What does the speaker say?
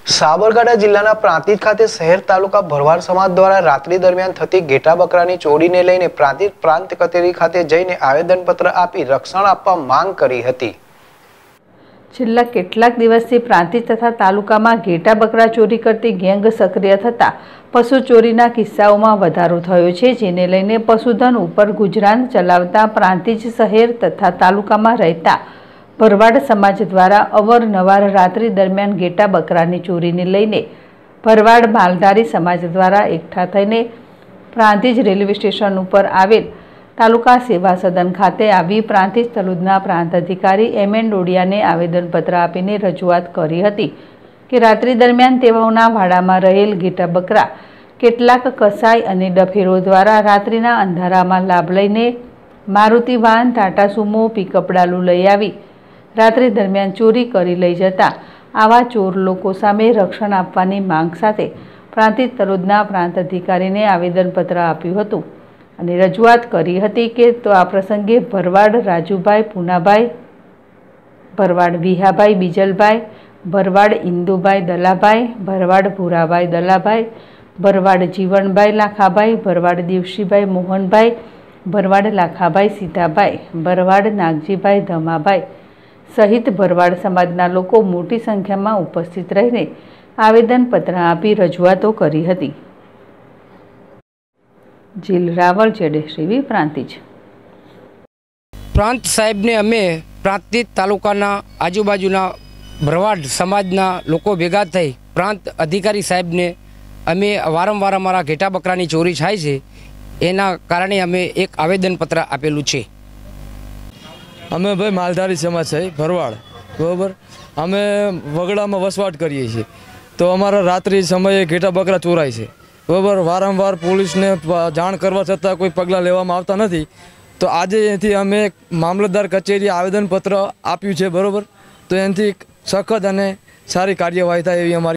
સાબરકાંઠા જિલ્લાના પ્રાંતિજ ખાતે શહેર તાલુકા ભરવાડ સમાજ દ્વારા રાત્રિ દરમિયાન થતી ઘેટા બકરાની ચોરીને લઈને પ્રાંતિજ પ્રાંત કચેરી ખાતે જઈને આવેદનપત્ર આપી રક્ષણ આપવા માંગ કરી હતી। છેલ્લા કેટલાક દિવસથી પ્રાંતિજ તથા તાલુકામાં ઘેટા બકરા ચોરી કરતી ગેંગ સક્રિય થતા પશુ ચોરીના કિસ્સાઓમાં વધારો થયો છે, જેને લઈને પશુધન ઉપર ગુજરાન ચલાવતા પ્રાંતિજ શહેર તથા તાલુકામાં રહેતા ભરવાડ સમાજ દ્વારા અવારનવાર રાત્રિ દરમિયાન ઘેટા બકરાની ચોરીને લઈને ભરવાડ માલધારી સમાજ દ્વારા એકઠા થઈને પ્રાંતિજ રેલવે સ્ટેશન ઉપર આવેલ તાલુકા સેવા સદન ખાતે આવી પ્રાંતિજ તલુદના પ્રાંત અધિકારી એમ.એન. ડોડિયાને આવેદનપત્ર આપીને રજૂઆત કરી હતી કે રાત્રિ દરમિયાન તેઓના વાડામાં રહેલ ઘેટા બકરા કેટલાક કસાઈ અને ડફેરો દ્વારા રાત્રિના અંધારામાં લાભ લઈને મારુતિ વાહન, ટાટા સુમો, પિકઅપ ડાલુ લઈ આવી રાત્રિ દરમિયાન ચોરી કરી લઈ જતા આવા ચોર લોકો સામે રક્ષણ આપવાની માંગ સાથે પ્રાંતિજ તલોદના પ્રાંત અધિકારીને આવેદનપત્ર આપ્યું હતું અને રજૂઆત કરી હતી કે તો આ પ્રસંગે ભરવાડ રાજુભાઈ પૂનાભાઈ, ભરવાડ વિહાભાઈ બીજલભાઈ, ભરવાડ ઇન્દુભાઈ દલાભાઈ, ભરવાડ ભૂરાભાઈ દલાભાઈ, ભરવાડ જીવણભાઈ લાખાભાઈ, ભરવાડ દેવશીભાઈ મોહનભાઈ, ભરવાડ લાખાભાઈ સીતાભાઈ, ભરવાડ નાગજીભાઈ ધમાભાઈ સહિત ભરવાડ સમાજના લોકો મોટી સંખ્યામાં ઉપસ્થિત રહીને આવેદનપત્ર આપી રજૂઆતો કરી હતી। જીલ રાવલ, જેડેશ્રી, પ્રાંતિજ। પ્રાંત સાહેબને અમે પ્રાંતિજ તાલુકાના આજુબાજુના ભરવાડ સમાજના લોકો ભેગા થઈ પ્રાંત અધિકારી સાહેબને અમે વારંવાર અમારા ઘેટા બકરાની ચોરી થાય છે એના કારણે અમે એક આવેદનપત્ર આપેલું છે। અમે ભાઈ માલધારી સમાજ છે ભરવાડ, બરાબર। અમે વગડામાં વસવાટ કરીએ છીએ તો અમારા રાત્રિ સમયે ઘેટા બકરા ચોરાય છે, બરાબર। વારંવાર પોલીસને જાણ કરવા છતાં કોઈ પગલાં લેવામાં આવતા નથી, તો આજે એથી અમે મામલતદાર કચેરીએ આવેદનપત્ર આપ્યું છે, બરાબર। તો એનાથી સખત અને સારી કાર્યવાહી થાય એવી અમારી